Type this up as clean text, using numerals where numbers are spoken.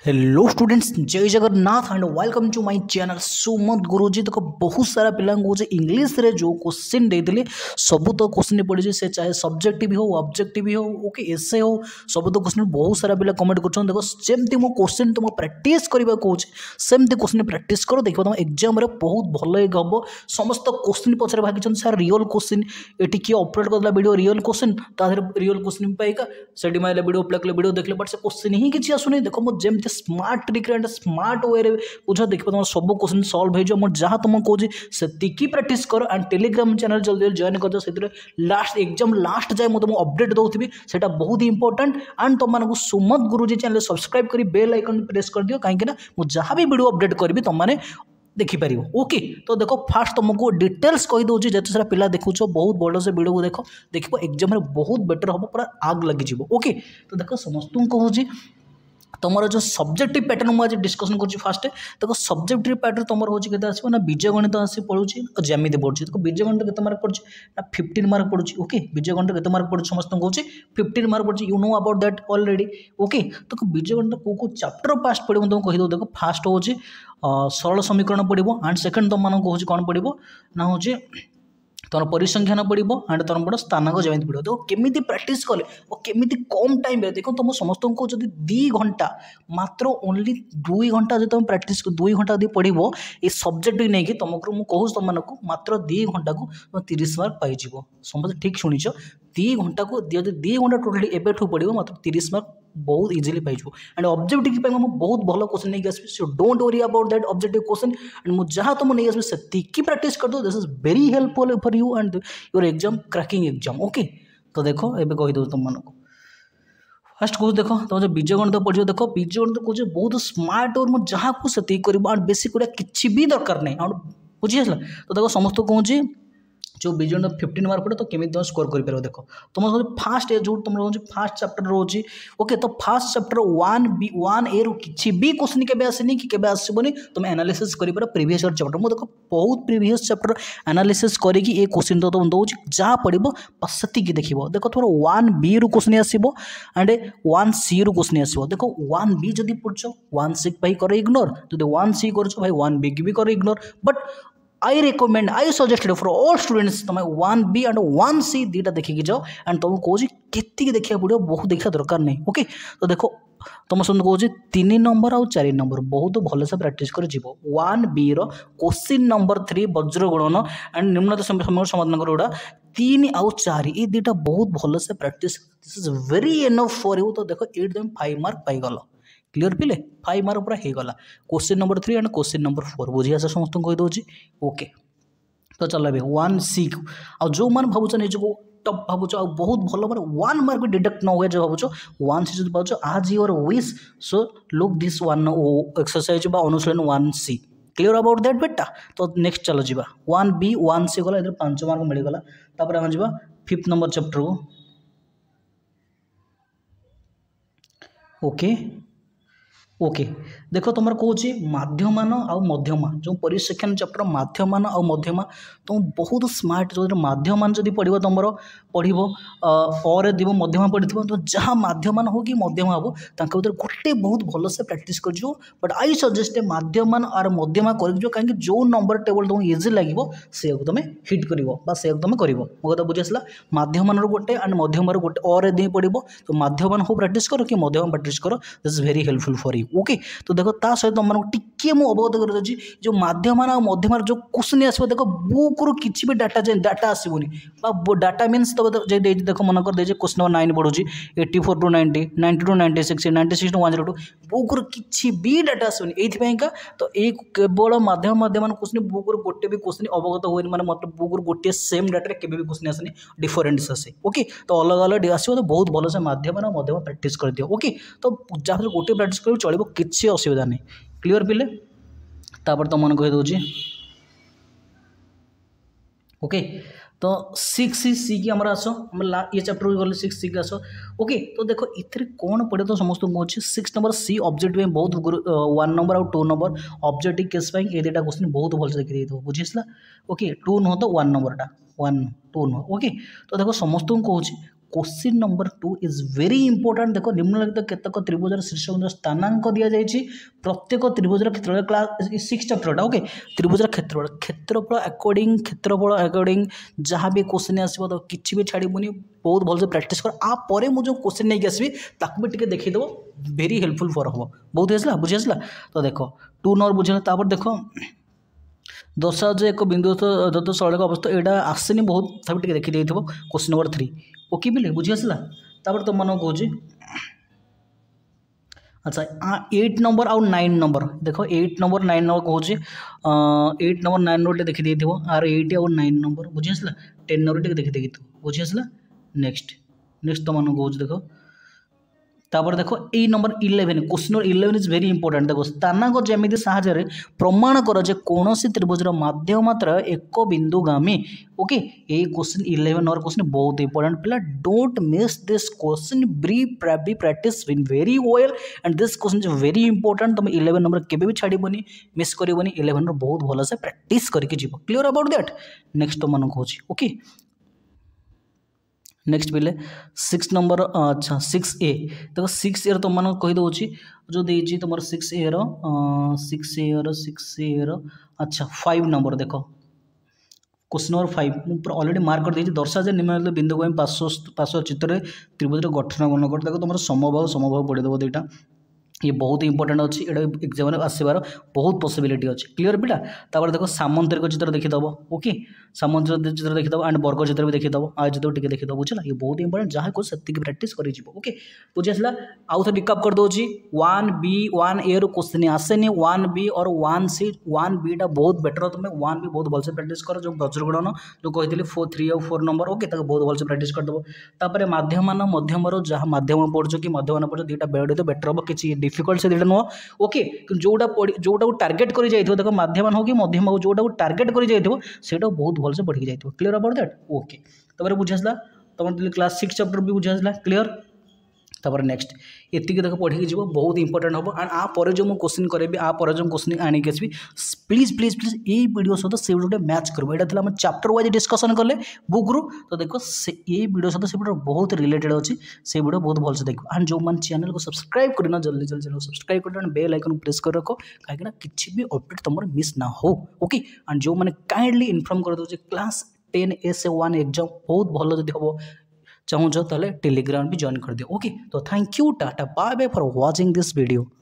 Hello students, जय Jagannath and welcome to my channel Sumant Guruji. देखो बहुत सारा पिला इंग्लीश रे जो क्वेश्चन देते सब तो क्वेश्चन पड़ी से चाहे सब्जेक्टिव हो ऑब्जेक्टिव हो ओके एसे हो सब तो क्वेश्चन बहुत सारा पिला कमेंट कर देखो सेमती मो क्वेश्चन तुम प्रैक्टिस करने कहूँ सेमती क्वेश्चन प्रैक्टिस कर देखो तुम एग्जाम रे बहुत भल हम समस्त क्वेश्चन पचारे भागी सर रियल क्वेश्चन ये किए अपलोड करला video real question real question पाइका से मारे वीडियो प्ले कले वीडियो देखले बट से क्वेश्चन ही किसी आसुनी देखो मुझे जमी smart trick and smart way बुझ देखो तुम सब क्वेश्चन सॉल्व हो मुझे जहाँ तुमको कहूँ से प्रैक्टिस कर एंड टेलीग्राम चैनल जल्दी जॉइन कर से लास्ट एग्जाम लास्ट जाए मुझे अपडेट दूसरी से बहुत इंपोर्टेंट एंड तुम सुमंत गुरुजी चैनल सब्सक्राइब कर बेल आइकन प्रेस कर दियो कहीं मुझे जहाँ भी वीडियो अपडेट करी तुमने देखिपर ओके। तो देखो फास्ट तुमको डिटेल्स कही दूसरी जिते सारा पिला देखुच बहुत बड़ से वीडियो को देखो एग्जाम बहुत बेटर हम पूरा आग लगी ओके। तो देखो समस्त कहूँ तुम जो सब्जेक्टिव पैटर्न मुझे डिस्कसन कर फास्ट देखो सब्जेक्टिव पैटर्न तुम हूँ के आसो ना बीज गणित आसी पड़ुची जमीती पड़ुची देखो बीज गणित के मार्क पड़ुची ना 15 मार्क पड़ुची ओके। बीज गणित के मार्क पड़ुची समस्त कहूँ 15 मार्क पड़ुची you know about that already okay. तो बीज गणित को चैप्टर फास्ट पड़ो तुमको कहीदे देखो फास्ट हूँ सरल समीकरण पड़ो एंड सेकेंड तुम कहूँ कौन पड़ो ना हूँ तुम परिसंख्यान पड़ो एंड तुम पड़ो स्थानांक जमीती पड़ो देखो केमी प्रैक्टिस कले और केमी कम टाइम देखो तुम समस्त को जब 2 घंटा मात्र ओनली 2 घंटा जो तुम प्रैक्टिस 2 घंटा यदि पढ़ो ये सब्जेक्ट नहीं कि तुमको मुझे कहूँ तुमको मात्र 2 घंटा को तुम 30 मार्क पाइज समझ ठीक शुणीच 2 घंटा को 2 घंटा टोटाली एवं पढ़ो मात्र 30 मार्क बहुत इजिली पाइज एंड ऑब्जेक्टिव बहुत भल क्वेश्चन नहीं आसबि so don't worry about that objective question and मुझे जहाँ तुम नहीं आसबि से प्रैक्टिस कर दो this is very helpful for you and your exam cracking exam okay. तो देखो एबे कहीदे तुमको फास्ट कहूँ देखो तुम जो बीज गणित पढ़ो देखो बीज गणित कहूँ बहुत स्मार्ट और मुझे जहाँ को से कर बेसी गुड़ा किसी भी दरकार नहीं बुझी तो देखो समस्त कहूँ जो बीज गणित 15 मार्क पड़े तो केमी तुम स्कोर कर देखो तुम फास्ट जो तुम फास्ट चैप्टर रोचे ओके। तो फास्ट चैप्टर 1A रु किसी भी क्वेश्चन के आसनी कि आसबनी तुम एनालिसिस कर प्रीवियस ईयर चैप्टर मुझे देखो बहुत प्रीवियस चैप्टर एनालिसिस करके ये क्वेश्चन तो तुम दूसरी जहाँ पढ़ो बस से देख देखो तुम 1B रु क्वेश्चन आसो एंड 1C रु क्वेश्चन आसो देखो 1B जब पढ़ 1C भाई कर इग्नोर जो 1C कर भाई 1B की भी कर ignore but I recommend I suggested for all students तुम 1B एंड 1C दुटा देखिकी जाओ एंड तुमको कहूँ केतिकी देखा पड़ो बहुत देखा दरकार नहीं ओके। तो देखो तुम सब कहूँ 3 नंबर और 4 नंबर बहुत भल से प्रैक्टिस कर 1B रो क्वेश्चन नंबर 3 वज्र गुणन एंड निम्नलिखित समय समाधान करा 3 और 4 ये दुटा बहुत भल से practice this is very enough for you. तो देखो ये तुम 5 मार्क पाइगल क्लीयर पिले 5 मार्क पूरा होगला question number 3 and question number 4 बुझी आस समस्त कहीदे ओके। तो चल 1C आ जो मैंने भावुच निजको टप भावुच बहुत भल मैंने 1 मार्क भी डिडक्ट न हुए जो भावुच 1C जो पाच आज your wish so look this one exercise अनुशीलन 1C क्लीयर अबाउट दैट बेटा। तो नेक्स्ट चलो जी 1B 1C गला 5 मार्क मिलगला तापर आम जा 5th नंबर चैप्टर को ओके ओके। देखो तुम कहूँ माध्यमान आ मध्यमा जो परिसंख्यान चैप्टर माध्यमान आ मध्यमा तुम बहुत स्मार्ट जो माध्यमान जब पढ़ो तुम पढ़ो और दिव मध्यमा पढ़ी तो जहाँ माध्यमान हो कि मध्यमा हो भर गोटे बहुत भल से प्रैक्टिस कर बट आई सजेस्ट माध्यमान और मध्यमा कर कहीं जो नंबर टेबल तुमको इजी लगे से तुम हिट कर से तुम कर मो कथा बुझी आसला माध्यमान गोटे एंड मध्यमार गोटे और दी पड़ो तो माध्यमान हो प्रैक्टिस कर कि मध्यमा प्रैक्टिस कर this is very helpful for you okay. तो देखो ता सहित तुम टिके मुझे अवगत कर जो माध्यमान और मध्यमार जो क्वेश्चन आसो देखो बुक रु किसी भी डाटा आसबनी डाटा मीन्स तो देखो मन कर क्वेश्चन नंबर 9 पढ़ुची 84 to 90 90 to 96 96 to 102 बुक रु किसी भी डाटा आसबनी यही तो ये केवल माध्यम क्वेश्चन बुक रु गोटे भी क्वेश्चन अवगत हुए मैंने मतलब बुक रु गोटे सेम डाटा के भी क्वेश्चन आसनी डिफरेन्स आसे ओके। तो अलग अलग आसो तो बहुत भल से माध्यम और मध्यम प्रैक्टिस कर दियो ओके। तो जहाँ गोटे प्रैक्टिस कर चलो किसी असुविधा नहीं क्लीयर पिले तापर तुम मन कहीदे ओके। तो 6C की आमर आस ये चैप्टर गले 6C की आस ओके। तो देखो इतने कौन पड़े तो समस्त कहूँ 6 नंबर C ऑब्जेक्टिव में बहुत 1 नंबर और 2 नंबर ऑब्जेक्टिव केस ये दुटा क्वेश्चन बहुत भल से देखिए बुझी ओके 2 नुह तो 1 नंबरटा 1 2 नुह ओके। तो देखो समस्त कहूँ question number 2 is very important. देखो निम्नलिखित केतक त्रिभुजर शीर्षबिंदु स्थानांक दिया जाइए प्रत्येक त्रिभुजर क्षेत्रफल क्लास 6 चैप्टरटा ओके त्रिभुजर क्षेत्रफल अकॉर्डिंग जहाँ भी क्वेश्चन आसो तो किसी भी छाड़बूनी बहुत भलसे प्रैक्टिस कर आपर मुझे क्वेश्चन नहीं आसबि ताकू भी देखीदेव वेरी हेल्पफुल फॉर हम बहुत आसला बुझी आसला। तो देख 2 नंबर बुझेगा देख दशा जो एक बिंदु दत्त सड़क अवस्था यहाँ आसेनि बहुत तभी देखी क्वेश्चन नंबर 3 ओके बिले बुझी आसला। तुम मन कौच अच्छा 8 नंबर आउ 9 नंबर देख 8 नंबर 9 नंबर कौच 8 नंबर 9 नंबर देखी देव आर 8 आउ 9 नंबर बुझी आसला 10 नंबर देखी देखी बुझी आसला। नेक्स्ट तुम मन कौच देख तापर देखो ए number 11 question number 11 is very important. देखो स्थानांक ज्यामिति साहाय्य प्रमाण कर जे कौनसी त्रिभुजर माध्यम मात्रा एक बिंदुगामी ओके ये क्वेश्चन 11 नंबर क्वेश्चन बहुत इंपोर्टेंट पिला don't miss this question be practice very well and this question is very important. तुम 11 नंबर केबे भी छाड़बनी मिस करबनी 11 नंबर बहुत भल से प्रैक्टिस करके जीव क्लियर अबाउट दैट। नेक्स्ट तुम मन कहूँ ओके नेक्स्ट पिले 6 नंबर अच्छा 6A देखो 6A तुम मन कहीदे जो देती तुम 6A अच्छा 5 नंबर देख क्वेश्चन नंबर 5 मुझे ऑलरेडी मार्क कर देती दर्शा जे निम्नलिखित बिंदुगामी पार्श्व चित्र त्रिभुज गठन गणना कर देखो तुम समबाहु पढ़ीदेव दुईटा ये बहुत इंपोर्टेंट अच्छी ये एग्जाम आसबार बहुत पॉसिबिलिटी अच्छी क्लियर पिला। तापर देखो सामंतरिक चित्र देखीदेव ओके सामंतरिक चित्र देखीदेव एंड वर्ग चित्र भी देखीदेव आज जो टे देखीदेव बुझला ये बहुत इंपोर्टेंट जहाँ को से प्रैक्टिस कर ओके बुझी आसला। आउ थे रिकअप कर दूसरी 1B 1A रु क्वेश्चन आसेनि 1B और 1C 1B टा बहुत बेटर तुम 1B बहुत भलसे प्रैक्टिस कर जो वज्रगणन जो कही 3 और 4 नंबर ओके बहुत भलसे प्रैक्टिस करदेव। तापर मध्यमान जहाँ मध्यम पढ़ो कि मध्यमान पढ़ो दुईटा बेटर हम किसी डिफिकल्ट से दुईटा नुह ओके जोटा को टार्गेट कर देख मध्यमान हो कि मध्यम हो जोटा को टार्गेट कर सेटा बहुत भलसे पढ़ी जाइए क्लियर अबाउट दैट ओके। तब बुझी आसला तुम क्लास 6 चैप्टर भी बुझी आसला क्लियर। तापर नेक्स्ट एति देख पढ़ी जीव बहुत इंपोर्टेंट हम एंड आपर जो मुझे क्वेश्चन करेबी आपर जो क्वेश्चन आणिक आसबि प्लीज प्लीज प्लीज ये वीडियो सहित से वीडियो मैच कर यहाँ चैप्टर वाइज डिस्कसन कले बुक रू तो देखो ये वीडियो सहित से वीडियो बहुत रिलेटेड अच्छी से वीडियो बहुत भलसे देख एंड जो मैंने चैनल को सब्सक्राइब करना जल्दी जल्दी चैनल सब्सक्राइब कर बेल आइकन प्रेस कर रखो कहीं किसी भी अपडेट तुम मिस ना हो ओके एंड जो मैंने काइंडली इनफॉर्म कर दे क्लास 10 SA1 एग्जाम बहुत भल जब हम चाहो तो टेलीग्राम भी जॉइन कर दियो ओके। तो thank you tata bye bye for watching this video.